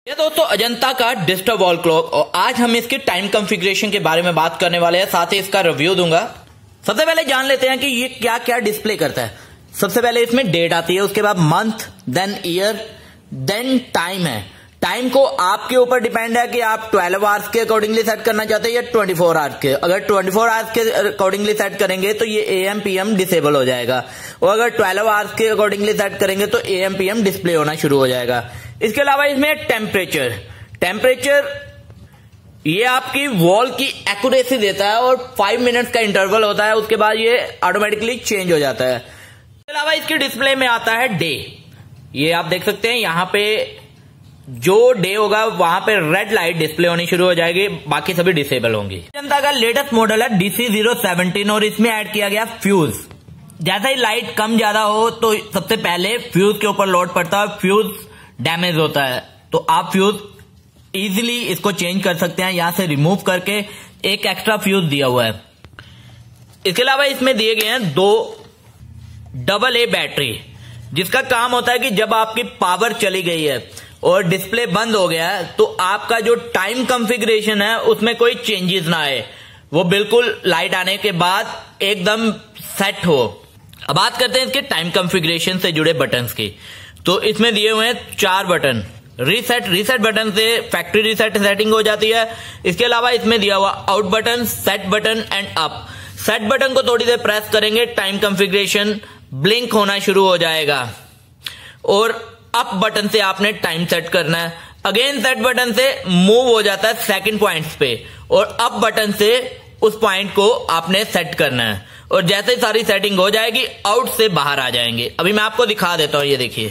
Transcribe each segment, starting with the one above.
ये दोस्तों अजंता का डिजिटल वॉल क्लॉक, और आज हम इसके टाइम कॉन्फ़िगरेशन के बारे में बात करने वाले हैं, साथ ही इसका रिव्यू दूंगा। सबसे पहले जान लेते हैं कि ये क्या क्या डिस्प्ले करता है। सबसे पहले इसमें डेट आती है, उसके बाद month, then year, then time है। टाइम को आपके ऊपर डिपेंड है कि आप 12 आवर्स के अकॉर्डिंगली सेट करना चाहते हैं या 24 आवर्स के। अगर 24 आवर्स के अकॉर्डिंगली सेट करेंगे तो ये AM PM डिसेबल हो जाएगा, और अगर 12 आवर्स के अकॉर्डिंगली सेट करेंगे तो AM PM डिस्प्ले होना शुरू हो जाएगा। इसके अलावा इसमें टेम्परेचर ये आपकी वॉल की एक्यूरेसी देता है, और 5 मिनट्स का इंटरवल होता है, उसके बाद ये ऑटोमेटिकली चेंज हो जाता है। इसके अलावा इसके डिस्प्ले में आता है डे। ये आप देख सकते हैं, यहां पे जो डे होगा वहां पे रेड लाइट डिस्प्ले होनी शुरू हो जाएगी, बाकी सभी डिसेबल होंगी। अजंता का लेटेस्ट मॉडल है DC017, और इसमें ऐड किया गया फ्यूज। जैसे ही लाइट कम ज्यादा हो तो सबसे पहले फ्यूज के ऊपर लोड पड़ता है, फ्यूज डैमेज होता है, तो आप फ्यूज इजीली इसको चेंज कर सकते हैं, यहां से रिमूव करके एक एक्स्ट्रा फ्यूज दिया हुआ है। इसके अलावा इसमें दिए गए हैं 2 AA बैटरी, जिसका काम होता है कि जब आपकी पावर चली गई है और डिस्प्ले बंद हो गया है तो आपका जो टाइम कॉन्फ़िगरेशन है उसमें कोई चेंजेस ना आए, वो बिल्कुल लाइट आने के बाद एकदम सेट हो। अब बात करते हैं इसके टाइम कॉन्फ़िगरेशन से जुड़े बटन्स की। तो इसमें दिए हुए हैं 4 बटन। रीसेट बटन से फैक्ट्री रीसेट सेटिंग हो जाती है। इसके अलावा इसमें दिया हुआ out button, set button and up. Set button को थोड़ी देर प्रेस करेंगे, टाइम कॉन्फ़िगरेशन ब्लिंक होना शुरू हो जाएगा, और अप बटन से आपने टाइम सेट करना है। अगेन सेट बटन से मूव हो जाता है सेकंड पॉइंट्स पे, और अप बटन से उस पॉइंट को आपने सेट करना है, और जैसे ही सारी सेटिंग हो जाएगी आउट से बाहर आ जाएंगे। अभी मैं आपको दिखा देता हूं, ये देखिए,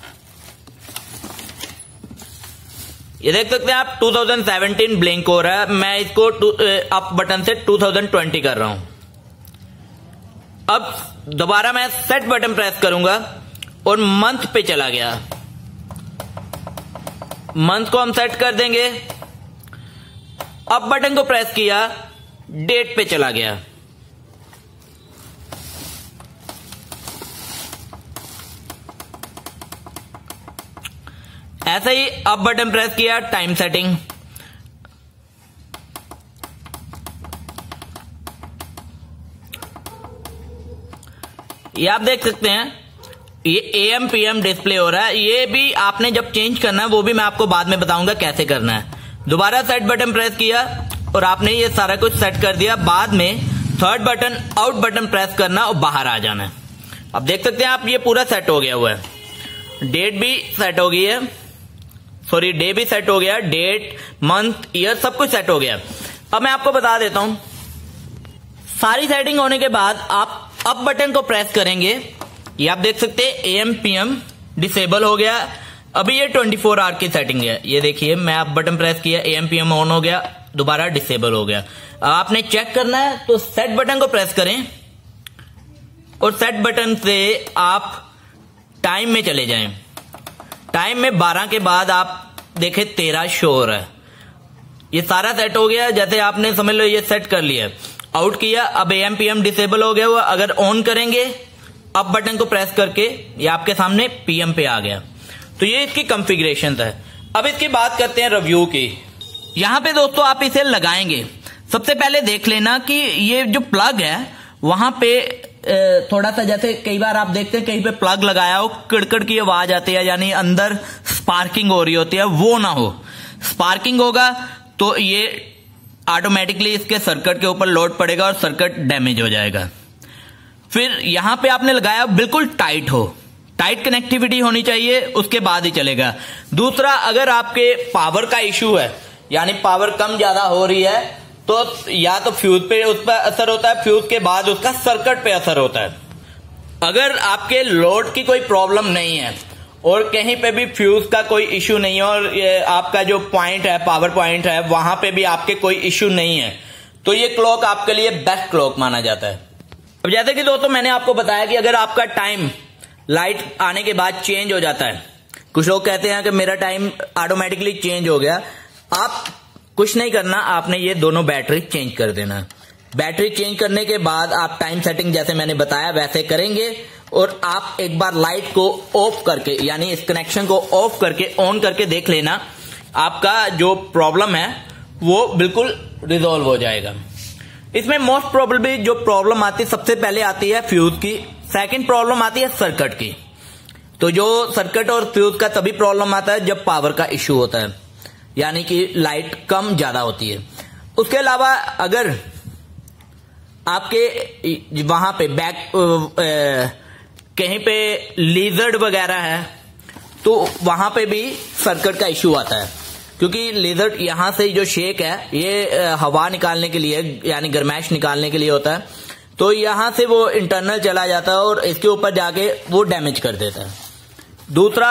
ये देख सकते हैं आप 2017 ब्लिंक हो रहा है। मैं इसको अप बटन से 2020 कर रहा हूं। अब दोबारा मैं सेट बटन प्रेस करूंगा और मंथ पे चला गया। मंथ को हम सेट कर देंगे। अप बटन को प्रेस किया, डेट पे चला गया। ऐसे ही अप बटन प्रेस किया, टाइम सेटिंग। ये आप देख सकते हैं, ये AM PM डिस्प्ले हो रहा है। ये भी आपने जब चेंज करना है वो भी मैं आपको बाद में बताऊंगा कैसे करना है। दोबारा सेट बटन प्रेस किया और आपने ये सारा कुछ सेट कर दिया। बाद में third button out button press करना और बाहर आ जाना है। अब देख सकते हैं आप, ये पूरा सेट हो गया हुआ है। डेट भी सेट हो गई है, सॉरी डे भी सेट हो गया, डेट, मंथ, ईयर सब कुछ सेट हो गया। अब मैं आपको बता देता हूं, सारी सेटिंग होने के बाद आप अप बटन को प्रेस करेंगे। ये आप देख सकते हैं AM PM डिसेबल हो गया। अभी ये 24 आवर की सेटिंग है। ये देखिए, मैं अप बटन प्रेस किया, AM PM ऑन हो गया, दोबारा डिसेबल हो गया। आपने चेक करना है तो सेट बटन को प्रेस करें, और सेट बटन से आप टाइम में चले जाएं। टाइम में 12 के बाद आप देखें 13 शो हो रहा है। ये सारा सेट हो गया। जैसे आपने समझ लो ये सेट कर लिया, आउट किया, अब AM PM डिसेबल हो गया हुआ। अगर ऑन करेंगे अप बटन को प्रेस करके, ये आपके सामने PM पे आ गया। तो ये इसकी कॉन्फ़िगरेशन है। अब इसकी बात करते हैं रिव्यू की। यहां पे दोस्तों आप इसे लगाएंगे, सबसे पहले देख लेना कि ये जो प्लग है वहां पे थोड़ा सा, जैसे कई बार आप देखते हैं कहीं पे प्लग लगाया हो, कड़कड़ की आवाज आती है, यानी अंदर स्पार्किंग हो रही होती है, वो ना हो। स्पार्किंग होगा तो ये ऑटोमेटिकली इसके सर्किट के ऊपर लोड पड़ेगा और सर्किट डैमेज हो जाएगा। फिर यहां पे आपने लगाया, बिल्कुल टाइट हो, टाइट कनेक्टिविटी होनी चाहिए, उसके बाद ही चलेगा। दूसरा, अगर आपके पावर का इश्यू है, यानी पावर कम ज्यादा हो रही है, तो या तो फ्यूज पे उस पर असर होता है, फ्यूज के बाद उसका सर्किट पे असर होता है। अगर आपके लोड की कोई प्रॉब्लम नहीं है और कहीं पे भी फ्यूज का कोई इश्यू नहीं है, और ये आपका जो पॉइंट है, पावर पॉइंट है, वहां पे भी आपके कोई इश्यू नहीं है, तो ये क्लॉक आपके लिए बेस्ट क्लॉक माना जाता है। अब जैसे कि दोस्तों मैंने आपको बताया कि अगर आपका टाइम लाइट आने के बाद चेंज हो जाता है, कुछ लोग कहते हैं कि मेरा टाइम ऑटोमेटिकली चेंज हो गया, आप कुछ नहीं करना, आपने ये दोनों बैटरी चेंज कर देना। बैटरी चेंज करने के बाद आप टाइम सेटिंग जैसे मैंने बताया वैसे करेंगे, और आप एक बार लाइट को ऑफ करके, यानी इस कनेक्शन को ऑफ करके ऑन करके देख लेना आपका जो प्रॉब्लम है वो बिल्कुल रिजॉल्व हो जाएगा। इसमें मोस्ट प्रोबेबली जो प्रॉब्लम आती है सबसे पहले आती है फ्यूज की, सेकंड प्रॉब्लम आती है सर्किट की। तो जो सर्किट और फ्यूज का तभी प्रॉब्लम आता है जब पावर का इश्यू होता है, यानी कि लाइट कम ज्यादा होती है। उसके अलावा अगर आपके वहां पे कहीं पे लीजर्ड वगैरह है तो वहां पे भी सर्किट का इश्यू आता है, क्योंकि लीजर्ड यहां से जो शेक है ये हवा निकालने के लिए यानी गर्माइश निकालने के लिए होता है, तो यहां से वो इंटरनल चला जाता है और इसके ऊपर जाके वो डैमेज कर देता है। दूसरा,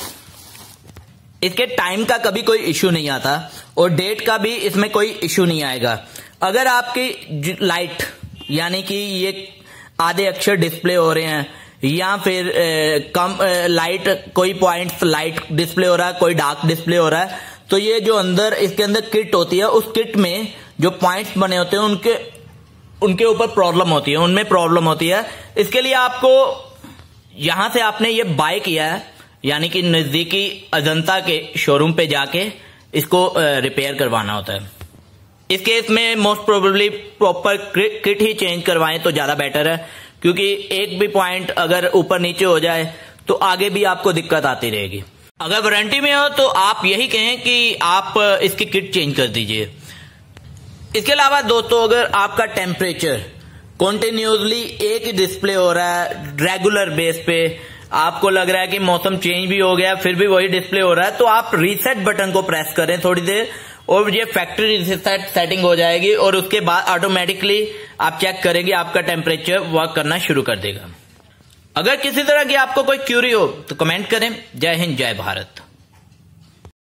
इसके टाइम का कभी कोई इश्यू नहीं आता और डेट का भी इसमें कोई इश्यू नहीं आएगा। अगर आपकी लाइट यानी कि ये आधे अक्षर डिस्प्ले हो रहे हैं या फिर कम लाइट, कोई पॉइंट लाइट डिस्प्ले हो रहा है, कोई डार्क डिस्प्ले हो रहा है, तो ये जो अंदर इसके अंदर किट होती है उस किट में जो पॉइंट्स बने होते हैं उनके ऊपर प्रॉब्लम होती है, उनमें प्रॉब्लम होती है। इसके लिए आपको यहां से आपने ये बाय किया है, यानी कि नजदीकी अजंता के शोरूम पे जाके इसको रिपेयर करवाना होता है। इस केस में मोस्ट प्रोबेबली प्रॉपर किट ही चेंज करवाएं तो ज्यादा बेटर है, क्योंकि एक भी पॉइंट अगर ऊपर नीचे हो जाए तो आगे भी आपको दिक्कत आती रहेगी। अगर वारंटी में हो तो आप यही कहें कि आप इसकी किट चेंज कर दीजिए। इसके अलावा दोस्तों, अगर आपका टेम्परेचर कॉन्टिन्यूसली एक ही डिस्प्ले हो रहा है रेगुलर बेस पे, आपको लग रहा है कि मौसम चेंज भी हो गया फिर भी वही डिस्प्ले हो रहा है, तो आप रीसेट बटन को प्रेस करें थोड़ी देर और ये फैक्ट्री रीसेट सेटिंग हो जाएगी और उसके बाद ऑटोमेटिकली आप चेक करेंगे आपका टेम्परेचर वर्क करना शुरू कर देगा। अगर किसी तरह की आपको कोई क्यूरी हो तो कमेंट करें। जय हिंद, जय भारत।